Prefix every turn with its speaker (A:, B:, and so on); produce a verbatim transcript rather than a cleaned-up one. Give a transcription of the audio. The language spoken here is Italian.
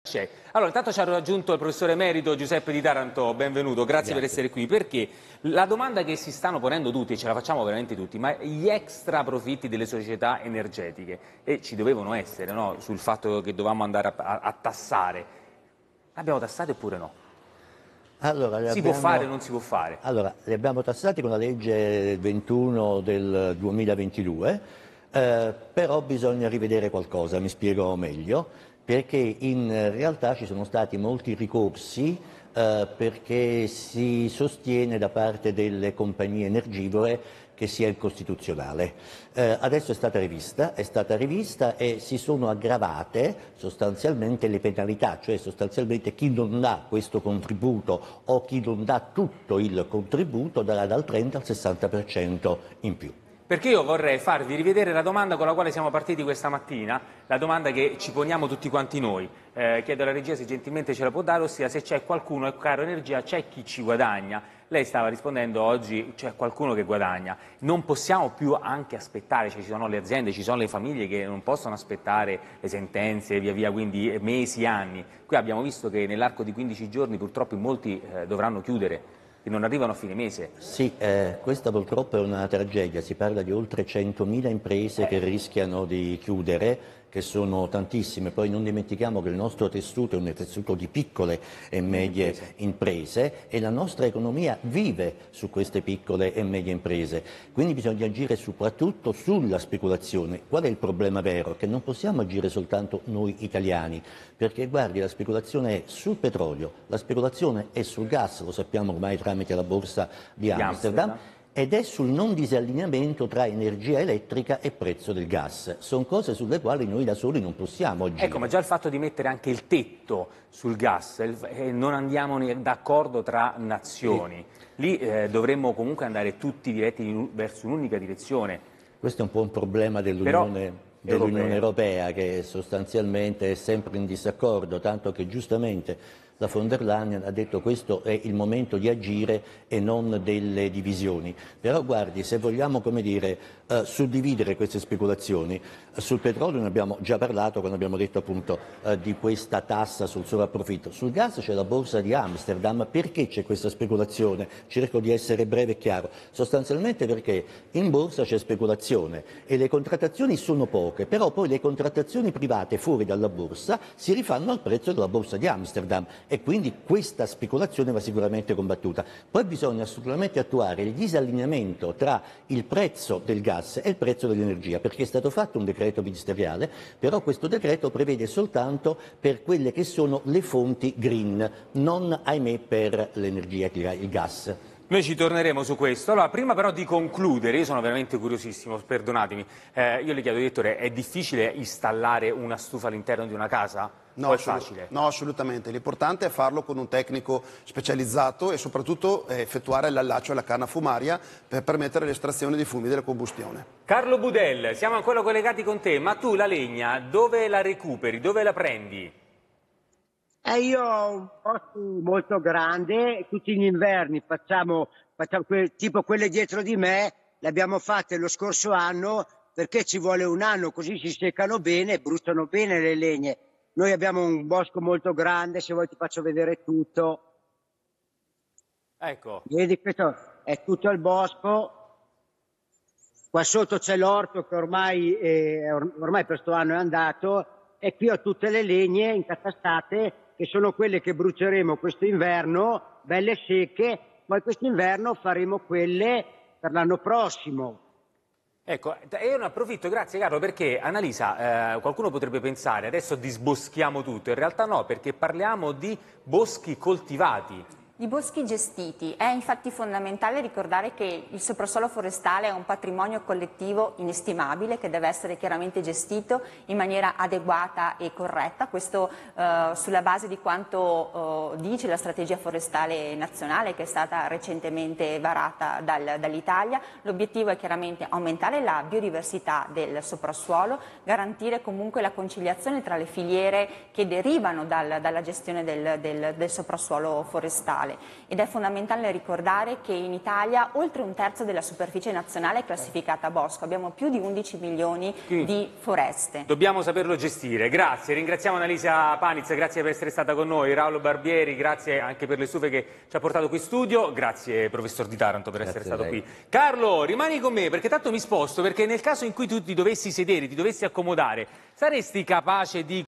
A: Allora, intanto ci ha raggiunto il professore emerito Giuseppe Di Taranto, benvenuto, grazie, grazie per essere qui, perché la domanda che si stanno ponendo tutti, e ce la facciamo veramente tutti, ma gli extra profitti delle società energetiche, e ci dovevano essere, no? Sul fatto che dovevamo andare a, a, a tassare, l'abbiamo tassati oppure no?
B: Allora,
A: si
B: abbiamo,
A: può fare o non si può fare?
B: Allora, li abbiamo tassati con la legge ventuno del duemilaventidue, eh, però bisogna rivedere qualcosa, mi spiego meglio, perché in realtà ci sono stati molti ricorsi eh, perché si sostiene da parte delle compagnie energivore che sia incostituzionale. Eh, adesso è stata rivista, è stata rivista e si sono aggravate sostanzialmente le penalità, cioè sostanzialmente chi non dà questo contributo o chi non dà tutto il contributo darà dal trenta al sessanta per cento in più.
A: Perché io vorrei farvi rivedere la domanda con la quale siamo partiti questa mattina, la domanda che ci poniamo tutti quanti noi. Eh, chiedo alla regia se gentilmente ce la può dare, ossia se c'è qualcuno, è caro energia, c'è chi ci guadagna. Lei stava rispondendo oggi, c'è qualcuno che guadagna. Non possiamo più anche aspettare, cioè ci sono le aziende, ci sono le famiglie che non possono aspettare le sentenze e via via, quindi mesi, anni. Qui abbiamo visto che nell'arco di quindici giorni purtroppo in molti eh, dovranno chiudere, che non arrivano a fine mese.
B: Sì, eh, questa purtroppo è una tragedia, si parla di oltre centomila imprese che rischiano di chiudere, che sono tantissime, poi non dimentichiamo che il nostro tessuto è un tessuto di piccole e medie imprese e la nostra economia vive su queste piccole e medie imprese, quindi bisogna agire soprattutto sulla speculazione. Qual è il problema vero? Che non possiamo agire soltanto noi italiani, perché guardi, la speculazione è sul petrolio, la speculazione è sul gas, lo sappiamo ormai tramite la borsa di Amsterdam, Amsterdam. Ed è sul non disallineamento tra energia elettrica e prezzo del gas. Sono cose sulle quali noi da soli non possiamo agire.
A: Ecco, ma già il fatto di mettere anche il tetto sul gas, eh, non andiamo d'accordo tra nazioni, sì. Lì eh, dovremmo comunque andare tutti diretti verso un'unica direzione.
B: Questo è un po' un problema dell'Unione dell'Unione Europea, che sostanzialmente è sempre in disaccordo, tanto che giustamente la von der Leyen ha detto che questo è il momento di agire e non delle divisioni. Però guardi, se vogliamo, come dire, eh, suddividere queste speculazioni, eh, sul petrolio ne abbiamo già parlato quando abbiamo detto appunto eh, di questa tassa sul sovrapprofitto. Sul gas c'è la borsa di Amsterdam. Perché c'è questa speculazione? Cerco di essere breve e chiaro. Sostanzialmente perché in borsa c'è speculazione e le contrattazioni sono poche, però poi le contrattazioni private fuori dalla borsa si rifanno al prezzo della borsa di Amsterdam. E quindi questa speculazione va sicuramente combattuta. Poi bisogna assolutamente attuare il disallineamento tra il prezzo del gas e il prezzo dell'energia, perché è stato fatto un decreto ministeriale, però questo decreto prevede soltanto per quelle che sono le fonti green, non ahimè per l'energia, il gas.
A: Noi ci torneremo su questo. Allora, prima però di concludere, io sono veramente curiosissimo, perdonatemi, eh, io le chiedo, direttore, è difficile installare una stufa all'interno di una casa?
C: No,
A: o è facile?
C: No, assolutamente. L'importante è farlo con un tecnico specializzato e soprattutto eh, effettuare l'allaccio alla canna fumaria per permettere l'estrazione dei fumi della combustione.
A: Carlo Budel, siamo ancora collegati con te, ma tu la legna dove la recuperi, dove la prendi?
D: Eh, io ho un posto molto grande, tutti gli inverni facciamo, facciamo que tipo quelle dietro di me, le abbiamo fatte lo scorso anno perché ci vuole un anno, così si seccano bene e bruciano bene le legne. Noi abbiamo un bosco molto grande, se vuoi ti faccio vedere tutto.
A: Ecco.
D: Vedi, questo è tutto il bosco. Qua sotto c'è l'orto che ormai, eh, ormai questo anno è andato e qui ho tutte le legne incatastate che sono quelle che bruceremo questo inverno, belle secche, poi quest'inverno faremo quelle per l'anno prossimo.
A: Ecco, e io ne approfitto, grazie Carlo, perché Annalisa, eh, qualcuno potrebbe pensare adesso disboschiamo tutto, in realtà no, perché parliamo di boschi coltivati.
E: Di boschi gestiti. È infatti fondamentale ricordare che il soprassuolo forestale è un patrimonio collettivo inestimabile che deve essere chiaramente gestito in maniera adeguata e corretta, questo eh, sulla base di quanto eh, dice la strategia forestale nazionale che è stata recentemente varata dal, dall'Italia. L'obiettivo è chiaramente aumentare la biodiversità del soprassuolo, garantire comunque la conciliazione tra le filiere che derivano dal, dalla gestione del, del, del soprassuolo forestale. forestale ed è fondamentale ricordare che in Italia oltre un terzo della superficie nazionale è classificata a bosco, abbiamo più di undici milioni
A: Quindi,
E: di foreste.
A: Dobbiamo saperlo gestire, grazie, ringraziamo Annalisa Paniz, grazie per essere stata con noi, Raul Barbieri, grazie anche per le stufe che ci ha portato qui in studio, grazie professor Di Taranto per
B: Grazie
A: essere stato
B: a lei.
A: qui. Carlo, rimani con me perché tanto mi sposto, perché nel caso in cui tu ti dovessi sedere, ti dovessi accomodare, saresti capace di